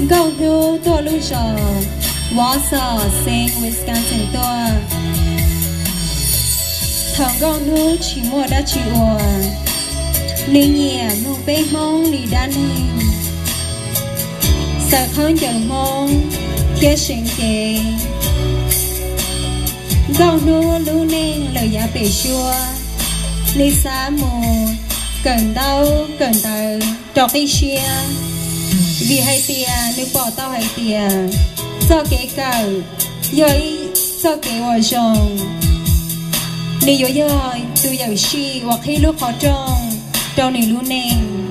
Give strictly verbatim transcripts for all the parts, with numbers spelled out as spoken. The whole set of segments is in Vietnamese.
Nkauj nu tua lu sò Wausau Saint Wisconsin tua thằng con nu chỉ mua đã chỉ ủa nên nhẹ nu bé mong đi đan sợ không chờ mong kia sinh kề Nkauj nu lu nên lời giá bể chua đi xa mù cần đau cần tờ trọc đi chia vì hay tia nếu bỏ tao hay tia do kế cầu rồi do kế hòa rồng nếu dối dối tôi giàu chi hoặc khi lúc khó trông trâu này luôn nè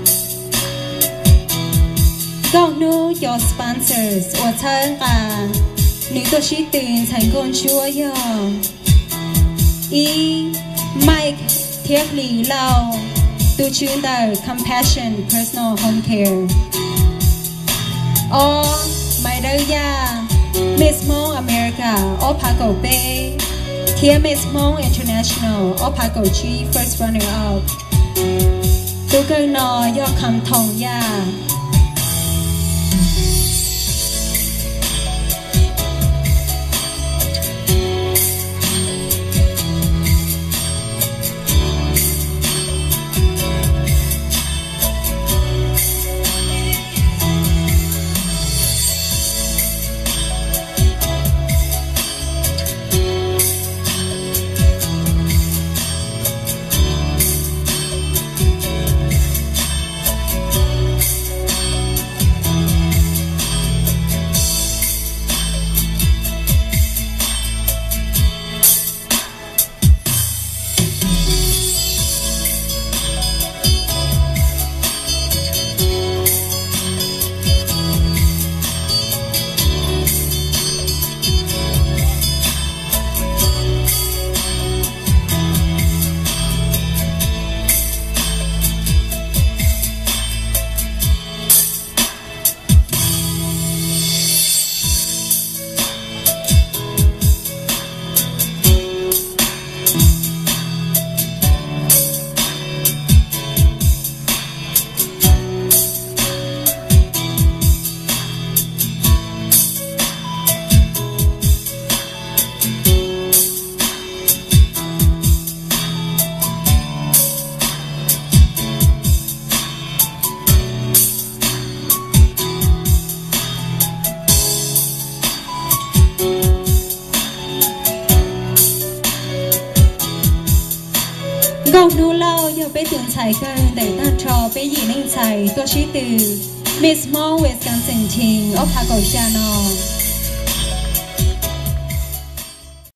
Nkauj nu cho sponsors và thân cả nếu tôi chỉ tiền thành con chúa giờ ý Mike thiết lý lâu tôi chuyên tờ Compassion Personal Home Care o mày đâu ya Miss Hmong America o Pago Bay kia Miss Hmong International o Pago G first runner up tôi cơ nò do cầm thòng ya Nkauj nu lâu giờ bé tuần chạy cơn để tan trò bé gì nên chạy tôi chỉ từ Miss Hmong Wisconsin team ở Pago Channel